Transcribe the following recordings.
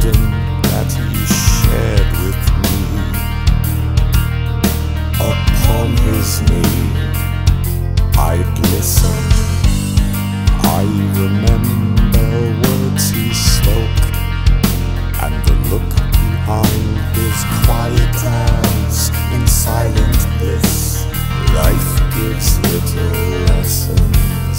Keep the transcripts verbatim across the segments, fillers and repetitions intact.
wisdom that he shared with me. Upon his knee I'd listen. I remember words he spoke, and the look behind his quiet eyes. In silent bliss, life gives little lessons.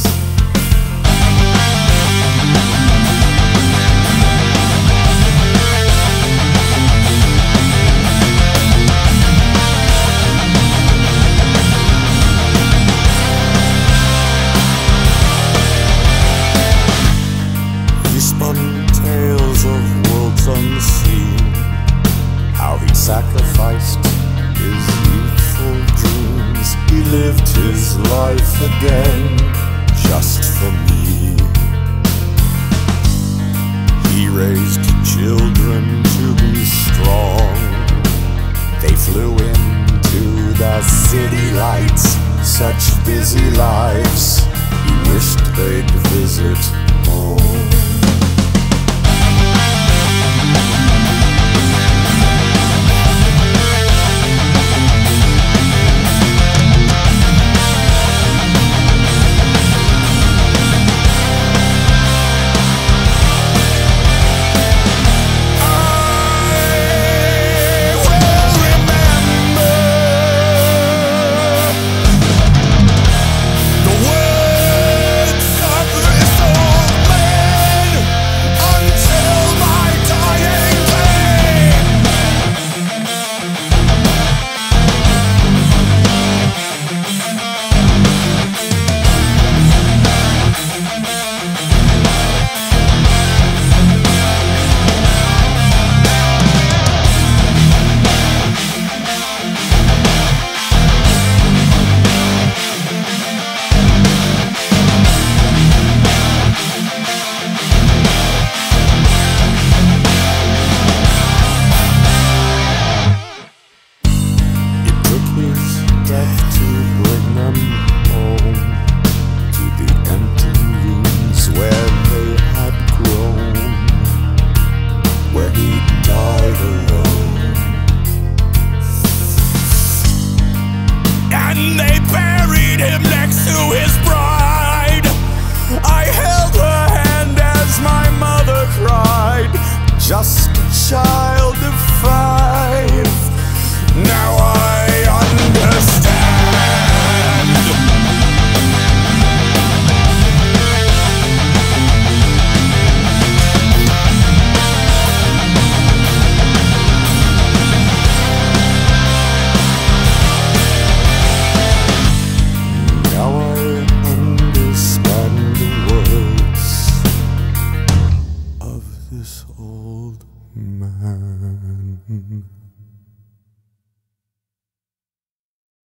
He spun tales of worlds unseen, how he sacrificed his youthful dreams. He lived his life again just for me. He raised children to be strong. They flew into the city lights, such busy lives. He wished they'd visit